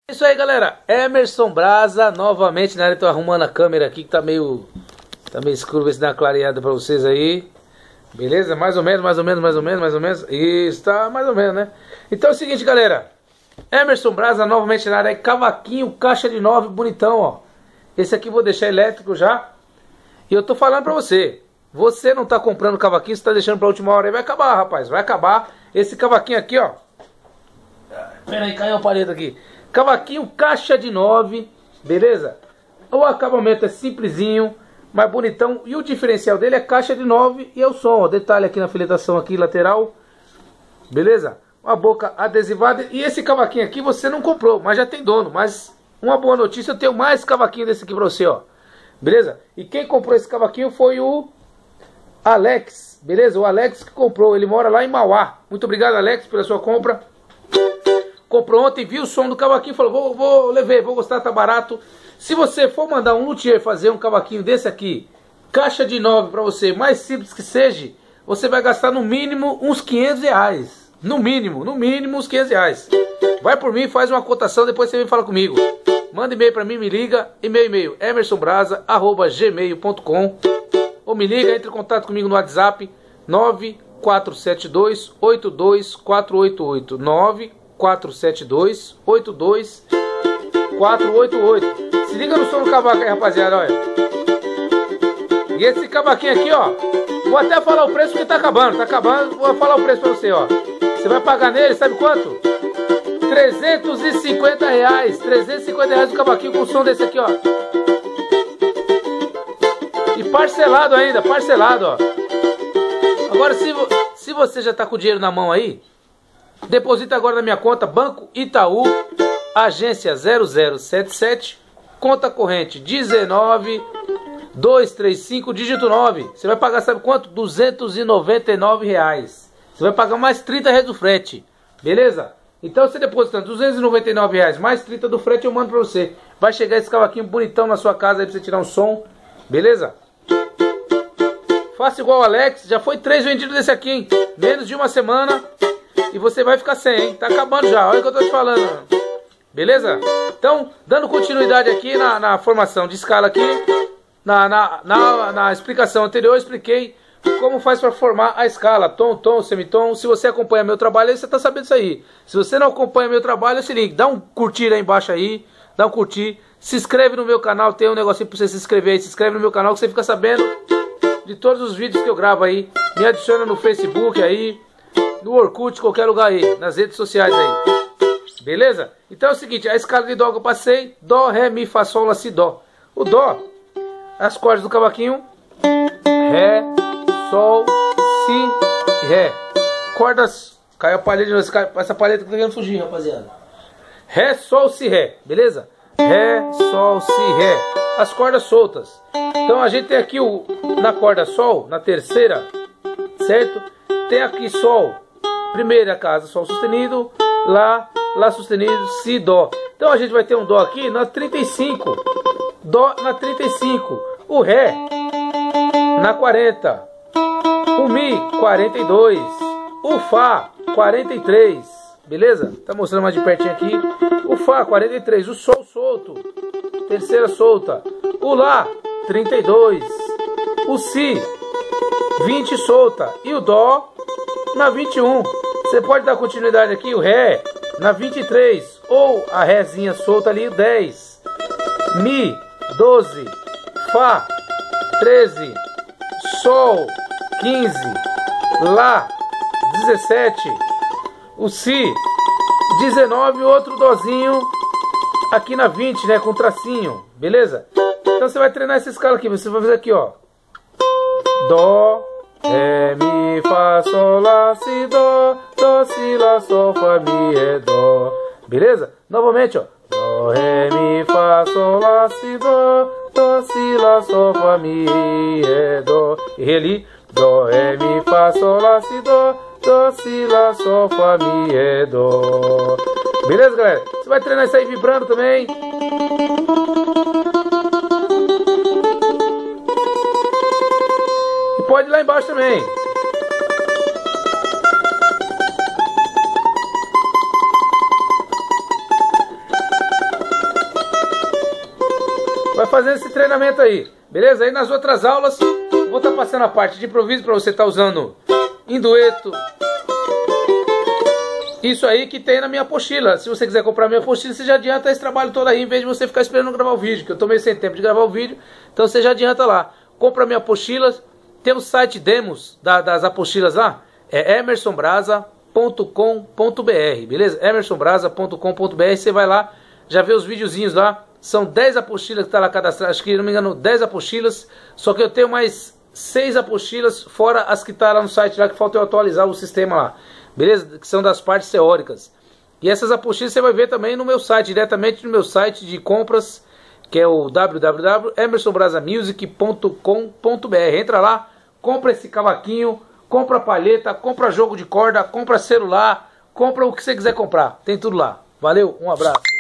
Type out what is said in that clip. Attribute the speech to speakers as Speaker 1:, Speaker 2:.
Speaker 1: É isso aí, galera. Emerson Brasa novamente na área. Tô arrumando a câmera aqui que tá meio escuro. Ver se dá uma clareada pra vocês aí. Beleza? Mais ou menos. Isso, tá mais ou menos, né? Então é o seguinte, galera. Emerson Brasa novamente na área. Cavaquinho, caixa de 9, bonitão, ó. Esse aqui eu vou deixar elétrico já. E eu tô falando pra você. Você não tá comprando cavaquinho, você tá deixando pra última hora aí. Vai acabar, rapaz. Vai acabar. Esse cavaquinho aqui, ó. Pera aí, caiu a paleta aqui. Cavaquinho, caixa de 9, beleza? O acabamento é simplesinho, mas bonitão. E o diferencial dele é caixa de 9 e é o som, ó. Detalhe aqui na filetação aqui, lateral. Beleza? Uma boca adesivada. E esse cavaquinho aqui você não comprou, mas já tem dono. Mas uma boa notícia, eu tenho mais cavaquinho desse aqui pra você, ó. Beleza? E quem comprou esse cavaquinho foi o Alex, beleza? O Alex que comprou, ele mora lá em Mauá. Muito obrigado, Alex, pela sua compra. Comprou ontem, viu o som do cavaquinho, falou, vou gostar, tá barato. Se você for mandar um luthier fazer um cavaquinho desse aqui, caixa de 9 pra você, mais simples que seja, você vai gastar no mínimo uns 500 reais. No mínimo uns 500 reais. Vai por mim, faz uma cotação, depois você vem falar comigo. Manda e-mail pra mim, me liga, e-mail emersonbrasa@gmail.com, ou me liga, entre em contato comigo no WhatsApp 9472-82488, 472-82488. Se liga no som do cavaco aí, rapaziada, olha. E esse cavaquinho aqui, ó, vou até falar o preço porque tá acabando, vou falar o preço pra você, ó. Você vai pagar nele, sabe quanto? 350 reais, 350 reais o cavaquinho com o som desse aqui, ó. E parcelado ainda, parcelado, ó. Agora, se você já tá com o dinheiro na mão aí, deposita agora na minha conta, Banco Itaú, agência 0077, conta corrente 19235, dígito 9. Você vai pagar, sabe quanto? 299 reais. Você vai pagar mais 30 reais do frete, beleza? Então você depositando 299 reais mais 30 do frete, eu mando pra você. Vai chegar esse cavaquinho bonitão na sua casa aí pra você tirar um som, beleza? Faça igual o Alex, já foi 3 vendidos desse aqui, hein? Menos de uma semana. E você vai ficar sem, hein? Tá acabando já, olha o que eu tô te falando. Beleza? Então, dando continuidade aqui na formação de escala aqui, na explicação anterior, eu expliquei como faz para formar a escala, tom, semitom. Se você acompanha meu trabalho, aí você tá sabendo isso aí. Se você não acompanha meu trabalho, é o seguinte, dá um curtir aí embaixo aí, dá um curtir, se inscreve no meu canal, tem um negocinho para você se inscrever aí, se inscreve no meu canal que você fica sabendo de todos os vídeos que eu gravo aí. Me adiciona no Facebook aí, no Orkut, qualquer lugar aí, nas redes sociais aí. Beleza? Então é o seguinte, a escala de dó que eu passei, dó, ré, mi, fá, sol, lá, si, dó. O dó, as cordas do cavaquinho, ré, sol, si e ré. Cordas, caiu a palheta, essa palheta que tá querendo fugir, rapaziada. Ré, sol, si, ré, beleza? Ré, sol, si, ré. As cordas soltas. Então a gente tem aqui na corda sol, na terceira, certo? Tem aqui sol, primeira casa, sol sustenido, lá sustenido, si, dó. Então a gente vai ter um dó aqui na 35, dó na 35, o ré na 40, o mi 42, o fá 43, beleza? Tá mostrando mais de pertinho aqui. O fá 43, o sol solto, terceira solta, o lá 32, o si 20 solta e o dó na 21. Você pode dar continuidade aqui, o ré na 23, ou a rézinha solta ali, 10, mi 12, fá 13, sol 15, lá 17, o si 19, outro dózinho aqui na 20, né, com tracinho, beleza? Então você vai treinar essa escala aqui, você vai fazer aqui, ó, dó, ré, mi, fá, sol, lá, si, dó, si, lá, sol, fá, mi, ré, dó. Beleza? Novamente, ó. Dó, ré, mi, fá, sol, lá, si, dó, si, lá, sol, fá, mi, ré, dó. Errei ali. Dó, ré, mi, fá, sol, lá, si, dó, si, lá, sol, fá, mi, ré, dó. Beleza, galera? Você vai treinar isso aí vibrando também. E pode ir lá embaixo também. vai fazendo esse treinamento aí, beleza? Aí nas outras aulas, eu vou estar passando a parte de improviso para você estar usando em dueto. Isso aí que tem na minha apostila. Se você quiser comprar minha apostila, você já adianta esse trabalho todo aí, em vez de você ficar esperando gravar o vídeo, que eu tô meio sem tempo de gravar o vídeo. Então você já adianta lá. Compra minha apostila. Tem o site demos das apostilas lá. É emersonbrasa.com.br, beleza? emersonbrasa.com.br. Você vai lá, já vê os videozinhos lá. São 10 apostilas que tá lá cadastradas. Acho que, não me engano, 10 apostilas. Só que eu tenho mais 6 apostilas, fora as que tá lá no site lá, que falta eu atualizar o sistema lá. Beleza? Que são das partes teóricas. E essas apostilas você vai ver também no meu site, diretamente no meu site de compras, que é o www.emersonbrasamusic.com.br. Entra lá, compra esse cavaquinho, compra palheta, compra jogo de corda, compra celular, compra o que você quiser comprar. Tem tudo lá. Valeu, um abraço.